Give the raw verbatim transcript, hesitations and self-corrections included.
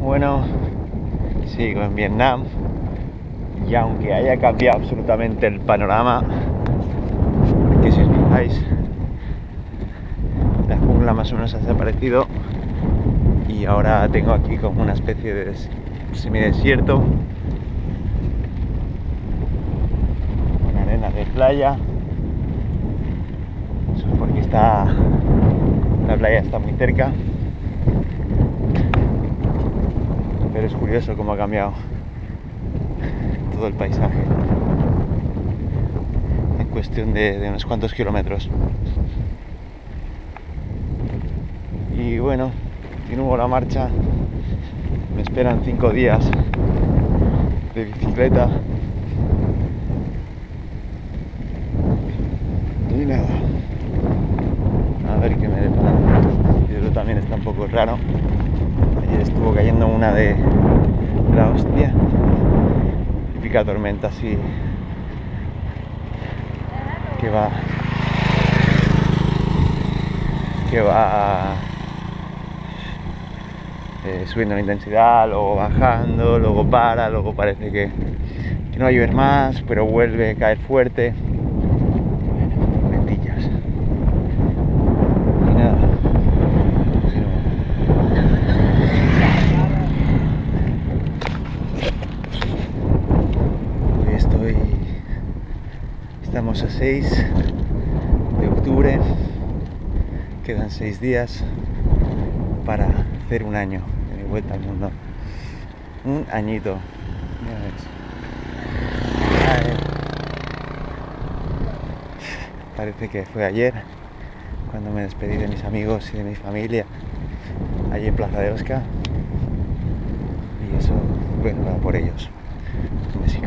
Bueno, sigo en Vietnam y aunque haya cambiado absolutamente el panorama, que si os fijáis, la jungla más o menos ha desaparecido y ahora tengo aquí como una especie de semidesierto con arena de playa. Eso es porque está, la playa está muy cerca. Pero es curioso cómo ha cambiado todo el paisaje en cuestión de, de unos cuantos kilómetros. Y bueno, continúo la marcha. Me esperan cinco días de bicicleta. Y nada, a ver qué me depara. Pero también está un poco raro. Ayer estuvo cayendo una de la hostia, típica tormenta así que va que va eh, subiendo la intensidad, luego bajando, luego para, luego parece que, que no va a llover más, pero vuelve a caer fuerte. Tormentillas. Y nada, hoy estoy, estamos a seis de octubre, quedan seis días para hacer un año de mi vuelta al mundo. Un añito. Ya ves. Ay, parece que fue ayer cuando me despedí de mis amigos y de mi familia allí en Plaza de Osca. Y eso, bueno, va por ellos. Un besito.